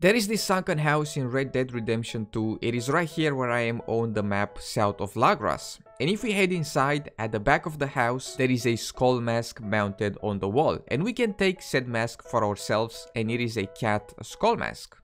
There is this sunken house in Red Dead Redemption 2. It is right here where I am on the map south of Lagras. And if we head inside, at the back of the house, there is a skull mask mounted on the wall. And we can take said mask for ourselves, and it is a cat skull mask.